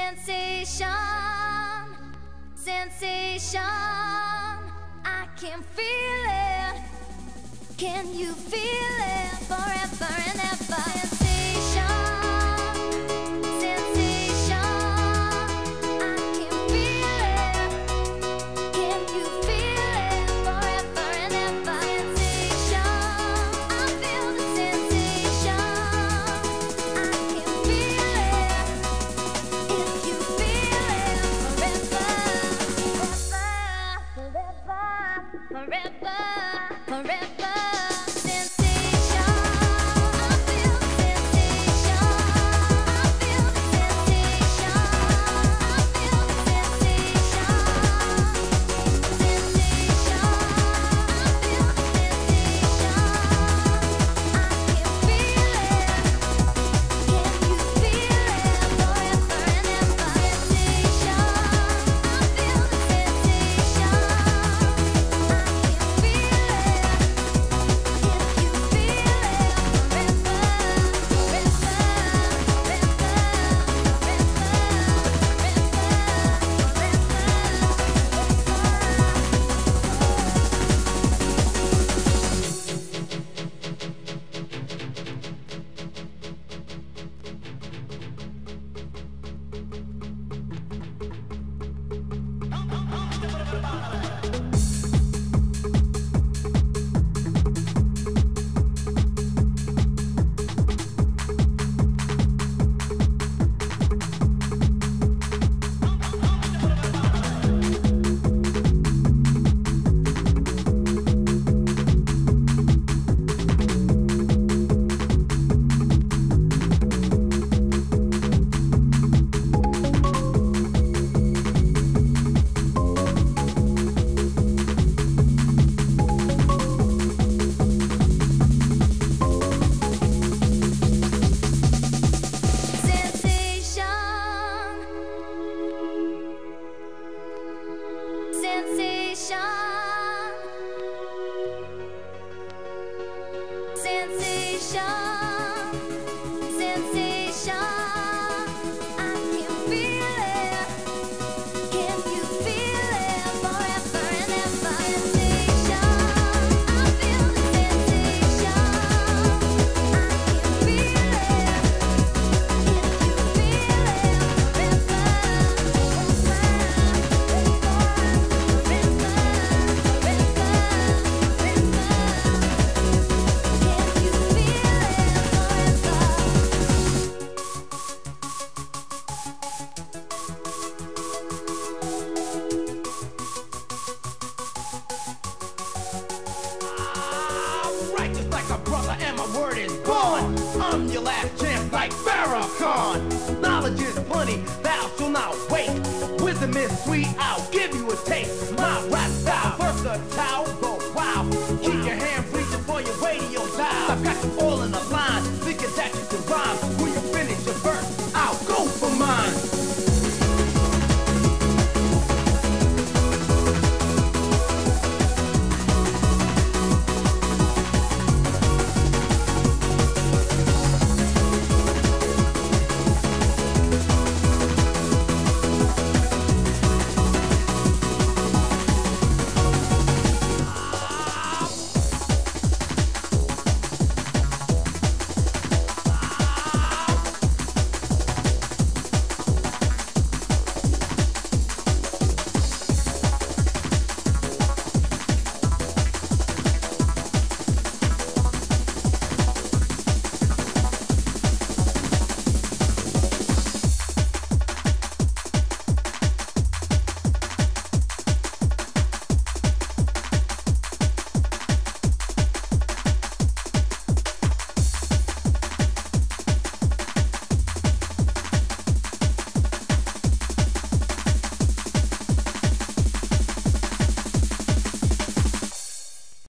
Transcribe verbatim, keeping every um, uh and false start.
Sensation, sensation, I can feel it. Can you feel it? Forever and ever. Sensation, sensation, I can feel it. Can you feel it? Forever and ever. Sensation, I feel the sensation. I can feel it. If you feel it, forever, forever, forever, forever. Sensation, I feel the sensation. I feel the sensation. I feel the sensation. Sensation, I feel the sensation. I can feel it. Can you feel it? Forever and ever. Sensation, I feel the sensation. I can feel it. If you feel it, forever, Righteous like a brother and my word is born. I'm your last chance like Farrakhan. Knowledge is plenty, thou shalt not wait. Wisdom is sweet, I'll give you a taste. My rap style versatile.